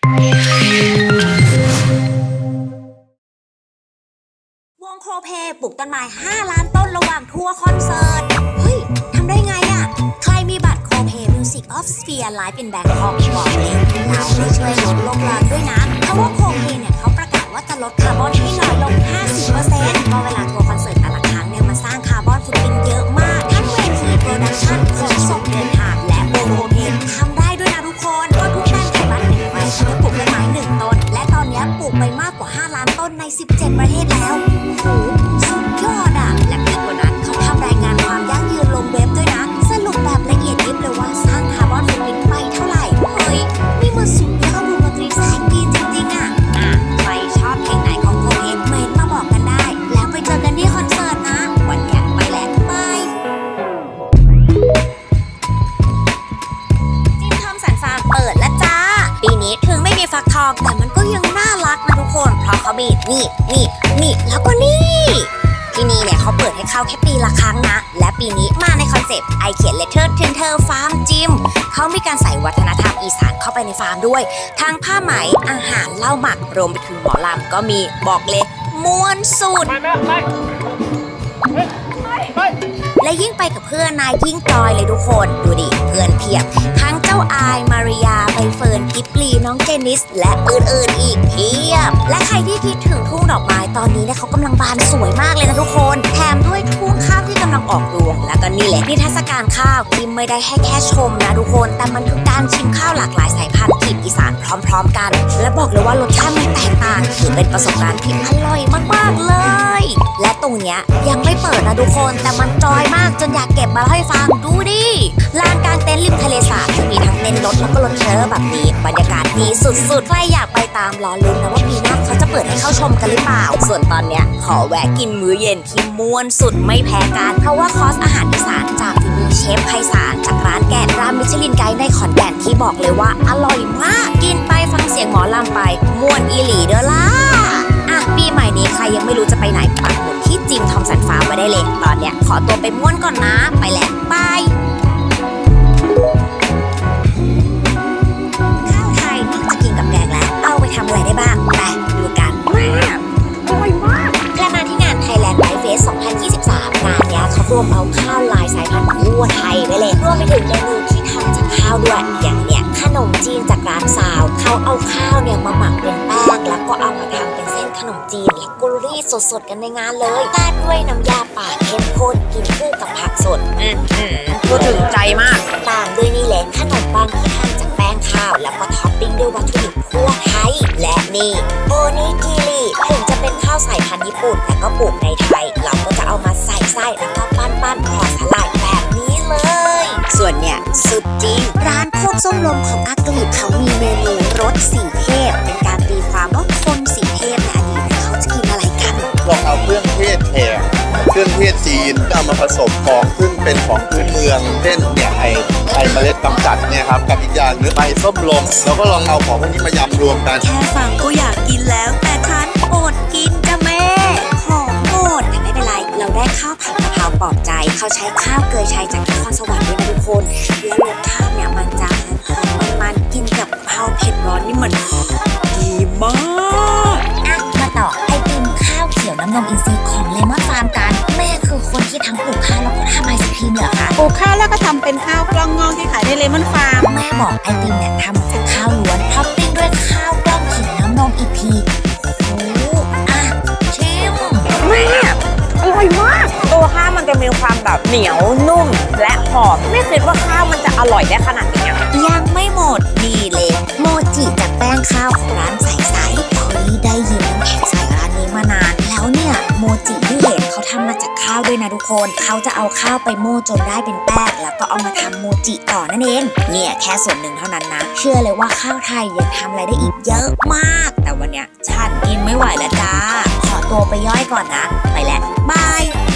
วงโคเพปลูกต้นไม้5 ล้านต้นระหว่างทัวร์คอนเสิร์ตเฮ้ยทำได้ไงอะใครมีบัตรโคเพ Music of Sphere Live in Bangkok บอกเลยเราได้ช่วยลดโลกร้อนด้วยนะเพราะว่าโคเพเนี่ยเขาประกาศว่าจะลดคาร์บอนให้น้อยลง 50% เพราะเวลาทัวร์คอนเสิร์ตแต่ละครั้งเนี่ยมันสร้างคาร์บอนฟุตปรินท์เยอะมากทั้งเวทีโปรดักชั่นขนส่งเดินทางและโคเพทำได้ด้วยนะทุกคนก็ทุกด้านขายบัตร1 ใบเพื่อปลูกต้นไม้1 ต้นและตอนนี้ปลูกไปมากกว่า5 ล้านต้นใน17 ประเทศแล้วสุดยอดอ่ะและยิ่งกว่านั้นเขาทำรายงานความยั่งยืนลงเว็บด้วยนะสรุปแบบละเอียดยิบเลยว่าสร้างคาร์บอนฟุตปรินท์ไปเท่าไหร่เฮ้ยนี่มันสุดยอดวงดนตรีสายปีนจริงๆอ่ะใครชอบเพลงไหนของโคเพเมนมาบอกกันได้แล้วไปเจอกันที่คอนเสิร์ตนะวันนี้ไปแล้วบายจิมทอมสันฟาร์มเปิดแล้วจ้าปีนี้ถึงไม่มีฟักทองแต่มันก็ยังน่ารักนะทุกคนเพราะเขามีนี่แล้วก็นี่ที่นี่เนี่ยเขาเปิดให้เข้าแค่ปีละครั้งนะและปีนี้มาในคอนเซปต์ไอเขียนเลเทอร์ถึงเธอฟาร์มจิมเขามีการใส่วัฒนธรรมอีสานเข้าไปในฟาร์มด้วยทั้งผ้าไหมอาหารเหล้าหมักรวมไปถึงหมอลำก็มีบอกเลยม่วนสุดและยิ่งไปกับเพื่อนนายยิ่งจอยเลยทุกคนดูดิเพื่อนเพียบทั้งเจ้าอายมาริยาใบเฟิร์นกิบลีน้องเจนิสและอื่นๆอีกเพียบและใครที่คิดถึงทุ่งดอกไม้ตอนนี้เนี่ยเขากำลังบานสวยมากเลยนะทุกคนแถมด้วยทุ่งข้าวที่กำลังออกรวงแล้วก็นี่แหละนิทรรศการข้าวที่ไม่ได้ให้แค่ชมนะทุกคนแต่มันคือการชิมข้าวหลากหลายสายพันธุ์ถิ่นอีสานพร้อมๆกันและบอกเลยว่ารสชาติมันแตกต่างถือเป็นประสบการณ์ที่อร่อยมากๆเลยและตรงเนี้ยยังไม่เปิดนะทุกคนแต่มันจอยมากจนอยากเก็บมาเล่าให้ฟังดูดิลานกลางเต็นท์ริมทะเลสาบที่มีทั้งเต็นท์รถแล้วก็รถเทรลเลอร์แบบนี้บรรยากาศดีสุดๆใครอยากไปตามรอลุ้นนะว่าปีหน้าเขาจะเปิดให้เข้าชมกันหรือเปล่าส่วนตอนเนี้ยขอแวะกินมื้อเย็นที่ม่วนสุดไม่แพ้กันเพราะว่าคอร์สอาหารอีสานจากฝีมือเชฟไพศาลจากร้านแกะร้านมิชลินไกด์ในขอนแก่นที่บอกเลยว่าอร่อยมากกินไปฟังเสียงหมอลำไปม่วนอีหลีเด้อล่ะปีใหม่นี้ใครยังไม่รู้จะไปไหนปักหมุดที่จิมทอมสันฟาร์มไว้ได้เลยตอนเนี้ยขอตัวไปม่วนก่อนนะไปแล้วบายข้าวไทยนอกจากกินกับแกงแล้วเอาไปทำอะไรได้บ้างไปดูกันอร่อยมากแค่มาที่งาน Thailand Live Fest 2023 งานนี้เขารวมเอาข้าวหลายสายพันธุ์ทั่วไทยไว้เลยรวมไปถึงเมนูที่ทำจากข้าวด้วยอย่างเนี้ยขนมจีนจากร้านสาวเขาเอาข้าวเนี่ยมาหมักเป็นแป้งแล้วก็เอามาทำเป็นเส้นขนมจีนและกุรีสดๆกันในงานเลยราดด้วยน้ำยาป่าเข้มข้นกินคู่กับผักสดพูดถึงใจมากตามด้วยนี่แหละขนมปังที่ทำจากแป้งข้าวแล้วก็ท็อปปิ้งด้วยวัตถุดิบทั่วไทยและนี่โอนิกิริถึงจะเป็นข้าวสายพันธุ์ญี่ปุ่นแต่ก็ปลูกในไทยเราก็จะเอามาใส่ไส้แล้วก็ปั้นห่อสลายแบบนี้เลยส่วนเนี่ยสุดจริงร้านโคกส้มลมของอากฤษเขามีเมนูรสสี่เทพเป็นการตีความว่าคนสี่เทพในอดีตเขาจะกินอะไรกันลองเอาเครื่องเทศแขกเครื่องเทศจีนเอามาผสมของซึ่งเป็นของพื้นเมืองเช่นเนี่ยไอเมล็ดกำจัดเนี่ยครับกับอีกอย่างหรือใบส้มลมแล้วก็ลองเอาของพวกนี้มายำรวมกันแค่ฟังก็อยากกินแล้วแต่ฉันอดกินจ้ะแม่ของหมดแต่ไม่เป็นไรเราได้ข้าวผัดกะเพราปลอบใจเขาใช้ข้าวเกยชัยจากนครสวรรค์ด้วยนะทุกคนแล้วรสชาติเนี่ยมันจะหอมมันกินกับกะเพราเผ็ดร้อนนี่มันดีมากมาต่อไอติมข้าวเขียวน้ำนมอินทรีย์ของเลมอนฟาร์มกันแม่คือคนที่ทั้งปลูกข้าวแล้วก็ทำไอศครีมเหรอคะปลูกข้าวแล้วก็ทำเป็นข้าวกล้องงอกที่ขายในเลมอนฟาร์มแม่บอกไอติมเนี่ยทำมาจากข้าวล้วนท็อปปิ้งด้วยข้าวกล้องเขียวน้ำนมอีกทีชิมแม่อร่อยมากตัวข้าวมันจะมีความแบบเหนียวนุ่มและหอมไม่คิดว่าข้าวมันจะอร่อยได้ขนาดนี้ยังไม่หมดนี่เลยโมจิจากแป้งข้าวของร้านใสๆเฮ้ยได้ยินน้ำแข็งใสร้านนี้มานานแล้วเนี่ยโมจิที่เห็นเขาทำมาจากข้าวด้วยนะทุกคนเขาจะเอาข้าวไปโม่จนได้เป็นแป้งแล้วก็เอามาทำโมจิต่อนั่นเองเนี่ยแค่ส่วนหนึ่งเท่านั้นนะเชื่อเลยว่าข้าวไทยยังทำอะไรได้อีกเยอะมากแต่วันเนี้ยฉันกินไม่ไหวแล้วจ้าขอตัวไปย่อยก่อนนะไปแล้วบาย